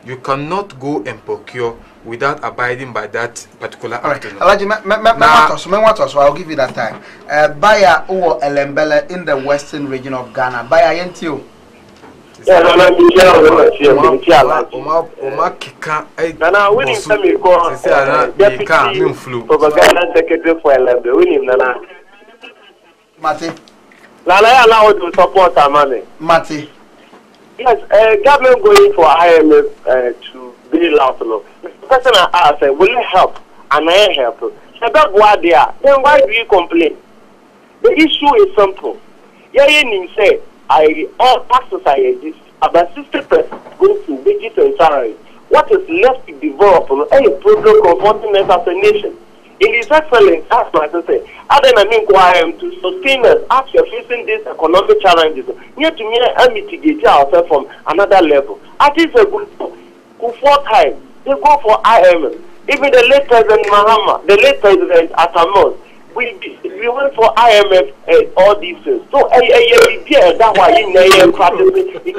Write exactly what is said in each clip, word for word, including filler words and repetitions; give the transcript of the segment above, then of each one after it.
you cannot go and procure without abiding by that particular act. Right. Alaji, I'll give you that time. Uh, Baya or Elembele in the western region of Ghana. Baya Yentio. Yeah, no, no, no, no, to support our money. Mati. Yes, uh, government going for I M F uh, to bail out. The person I asked, uh, will it help? And I help. So that's why they are. Then why do you complain? The issue is simple. Yeah, you say I all taxes I exist. About sixty percent go to wages and salary. What is left to develop on any program confronting us as a nation? In His Excellency, as I say, other than inquiry to sustain us after facing these economic challenges, we have to mitigate ourselves from another level. At least a good four times, they go for I M F. Even the late President Mahama, the late President Atamos, we we went for I M F and all these things. So, I that's why you know practicing.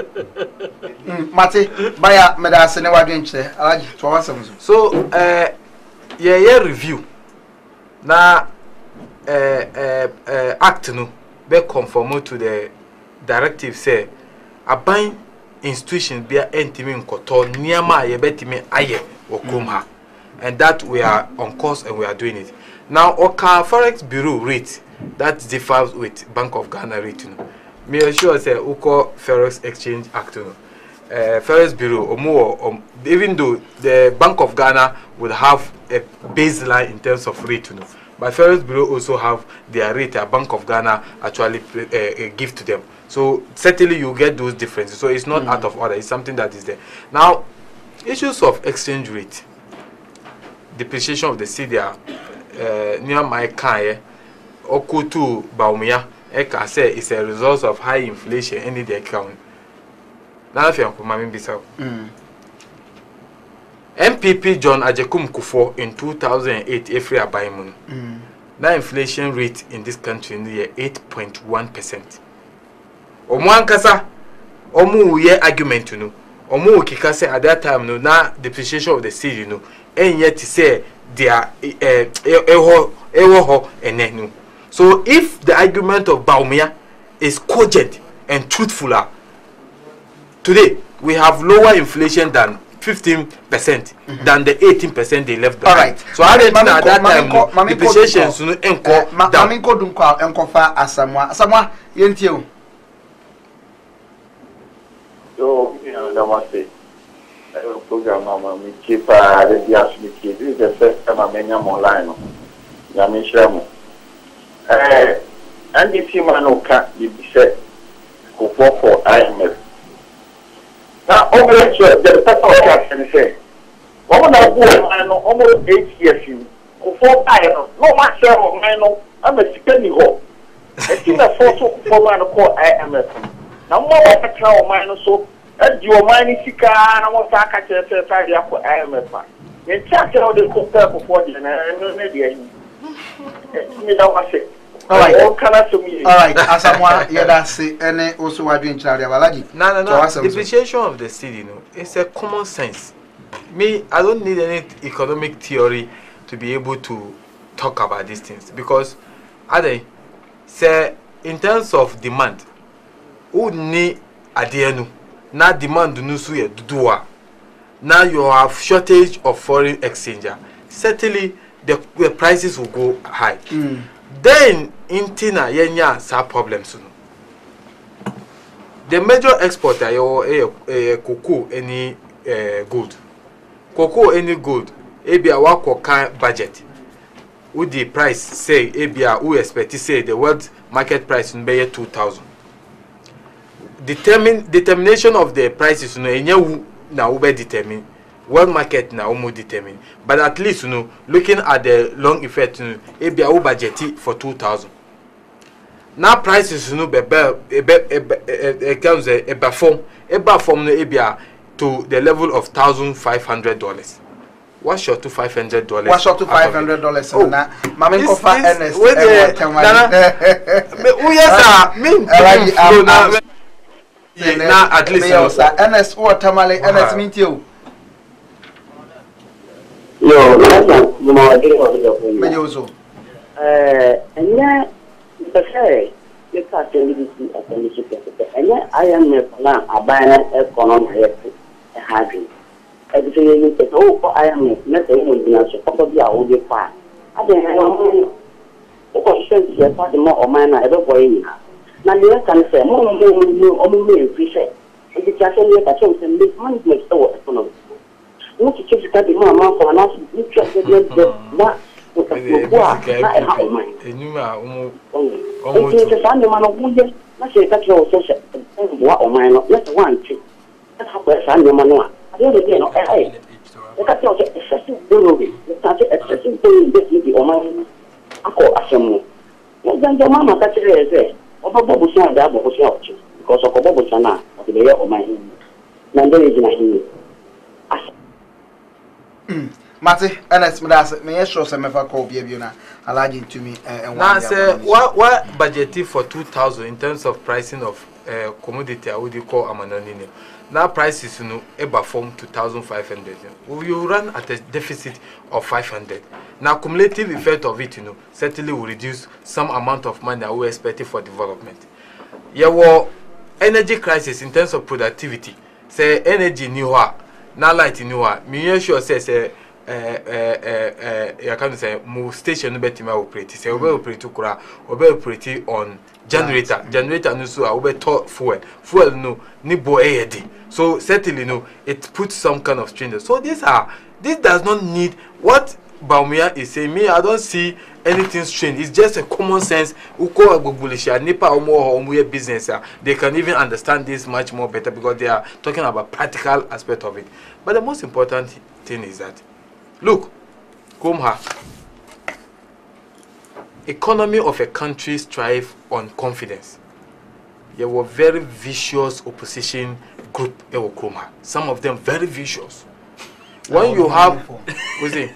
Mate, Baya Medasa never against I like to awesome. So, uh, yeah, yeah, review. Now, uh, uh, uh, act no be conform to the directive say a buying institution be entimi nkoto niama ye betimi aye wokom ha, and that we are on course and we are doing it. Now, Oka Forex Bureau rate that differs with Bank of Ghana rate. You know. Me assure say Oko Forex Exchange Act. You know. Uh, Forex Bureau or more, um, even though the Bank of Ghana would have a baseline in terms of rate, you know, but Forex Bureau also have their rate. A Bank of Ghana actually uh, uh, give to them. So certainly you get those differences. So it's not mm. out of order. It's something that is there. Now, issues of exchange rate, depreciation of the cedi. Uh, near my car, Okutu Baumia, Eka say it's a result of high inflation in the account. Now, if you are Bissau, M P P John Ajekum Kufo in two thousand eight, Efri Abaimun. Now, inflation rate in this country in the year eight point one percent. Omuankasa, Omu ye argument, you know, Omu Kikase at that time, no, now depreciation of the city, you know, and yet to say. They are eho enenu. So if the argument of Baumia is cogent and truthful, today we have lower inflation than fifteen percent mm-hmm. than the eighteen percent they left behind. All right. So I didn't at that time depreciation soon enko down. Maminko dunko enko fa asamwa asamwa yentio. So you know namaste. Program mama mi kepa the dias mi ke this is the first time I menya online no ya mi share eh and if you man oka you be say go for I M F now over the person oka can say what na go man no almost eight years you go for I M F no ma share of man no am a sikani ho e ti na for so for man ko I M F na mo wa ka try o man so and you are mining Sika and I want to catch a third year for I M F. You check out the compare for the all right, all right, as someone, yeah, that's it, and also we're doing charity. No, no, no. Depreciation of the city, you know, it's a common sense. Me, I don't need any economic theory to be able to talk about these things because, are they say, in terms of demand, who need a dear now demand no suye dua. Now you have shortage of foreign exchange. Certainly the, the prices will go high. Mm. Then in Tina yenya sa problems. The major exporter yo eh cocoa any eh gold. Cocoa any gold. Ebia wa koka budget. Who the price say ebia who expect to say the world market price in be two thousand. Determine determination of the prices, you know, enye na ube determine. World market na umu determine. But at least, you know, looking at the long effect, you know, ebi a budget for two thousand. Now prices, you know, be be be be comes a be form, a be form no ebi to the level of thousand five hundred dollars. What's your to five hundred dollars? What's your to five hundred dollars? Oh, na mami kofa N S. Wait there. Oh yes, sir. Me. Now at least N S or tamale N S mean you. No, that's not the more difficult. Mejoso. Uh, and then the say you can't tell me this at the Michigan. And then I am now a banner economy a happy. Everything is oh, I am not the probably I will be fine. I don't know. What sense you have more or mine ever going now. Now you can say more or more appreciate. It's just a chance and this money makes the economy. What you choose to be more amount for an answer, you just get that. Enuma umu umu it's a family man of wood. Let's say that's your social. What or mine, let's one tree. That's how we're family man. I don't again, okay. Look at your excessive building. Let's have excessive building this with the Oman. I call Ashamu. Well, then your mamma catch it there. Over Bobu San, the Abu Shouch, because of Bobu Sana, of the air of my hand. None is in a Mate, Ernest Midas, may I show some of a copy of you now? Allowing to me and now say what what budgeted for two thousand in terms of pricing of uh, commodity I would you call amanonine. Now prices you know eba form two thousand five hundred. You run at a deficit of five hundred. Now cumulative effect of it you know certainly will reduce some amount of money that we expected for development. Yeah, well, energy crisis in terms of productivity. Say energy new now light new me sure say say eh eh eh ya can say mo station no betima operate say we operate to kura we operate on generator generator no so we to fuel fuel no ni bo e so certainly no it puts some kind of strain. So these are this does not need what Baumia is saying. Me I don't see anything strange. It's just a common sense. Uko agbobulisha nipa omo omo business. They can even understand this much more better because they are talking about practical aspect of it. But the most important thing is that look, Kumha, economy of a country strive on confidence. There were very vicious opposition group in Kumha. Some of them very vicious. When you have, what's it?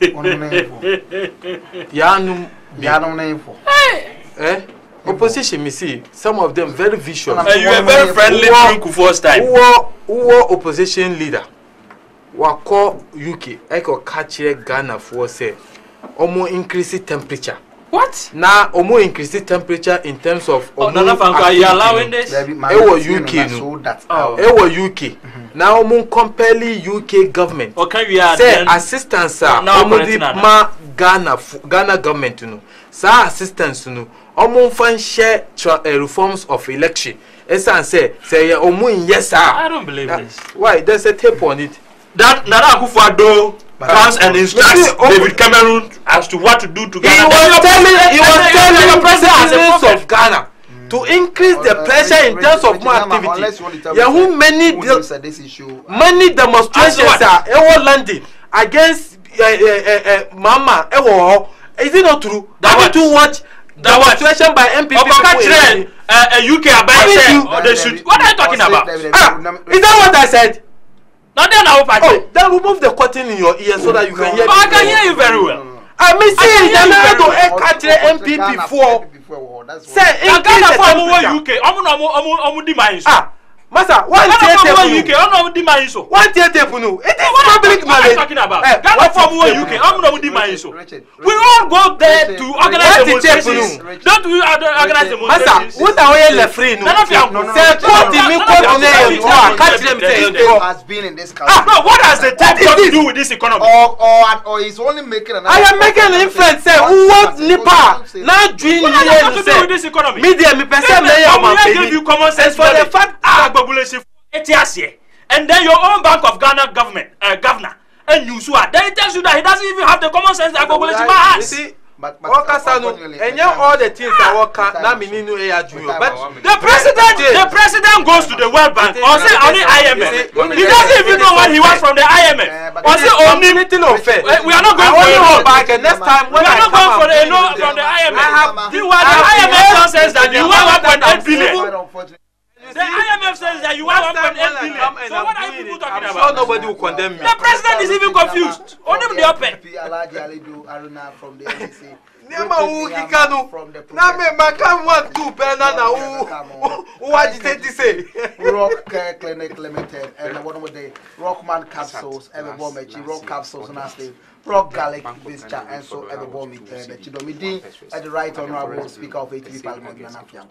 Yanum, Yanum name for. Eh? Opposition, me see. Some of them very vicious. You are very friendly during Kufuor's time. Who were opposition leader? Wako U K, I could catch Ghana for say, omo increase temperature. What? Now, omo increase temperature in terms of. Oh, no, no, are you allowing this? It was U K, no. It was U K. Now, omo compelling U K government. Okay, we are. Say assistance, sir. Omo di ma Ghana, Ghana government, no. Sir assistance, no. Omo fan share reforms of election. Esan say, say omo in yes, sir. I don't believe this. Why? There's a tape on it. That Nana Akufo-Addo comes and instructs David Cameron as to what to do to Ghana. He was telling, he was telling the president of Ghana to increase the pressure in terms of more activity. Yeah, who many many demonstrations are ever landing against uh, uh, uh, Mama. Ewo, is it not true? That to watch demonstration by M P P. Uh, U K abide they should. What are you talking about? Ah, is that what I said? Now then I hope I oh, then remove the cotton in your ear so that you can hear me. I can hear you very well. I mean, see, the man to catch the M P P before. Say, in Ghana for U K, I'm not I'm not ah, Master, one theater U K, I'm not demanding so. One theater no. It is public knowledge. Talking about Ghana for U K, I'm not demanding so. We all go there to organize demonstrations. Don't we organize demonstrations? Master, what are we left free? No, no, no. Say, quote me, quote me, catch them. Say, has been in this country. No, what has the tape got to do with this economy? Or or or he's only making an. I am making an influence. Say, who wants Nipa? Now, dream what has to do with this economy? Media, me person, me I give you common sense for the fact. And then your own Bank of Ghana government, uh, governor, and you swear, then he tells you that he doesn't even have the common sense that Google has. See, but and you all the things that work now, me no air but the president, the president goes to the World Bank or say on the I M F. He doesn't even know what he wants from the I M F. Or say only little unfair. We are not going for a loan back next time. We are not going for a loan from the I M F. You are the I M F says that you want one point eight billion. The I M F says that you want one point eight billion. So what are you people talking I'm about? sure nobody will condemn me. The president is even confused. Only the open. Nema who kikano. Na me maka one two pena na who who agitate say. Rock Clinic Limited and one with the Rockman capsules, every bomb rock capsules and I Rock Garlic Bischa and so every bomb it the Chidomidi at the right honorable speaker of A T V Parliament Nanafian.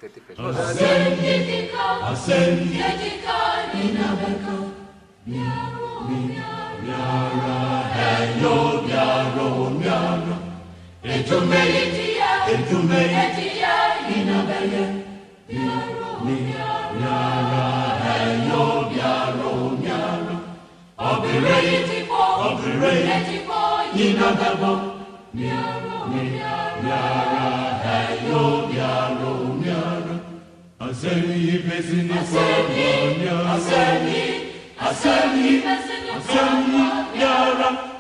Asemi bezini for Asemi Asemi Asemi Asemi Yara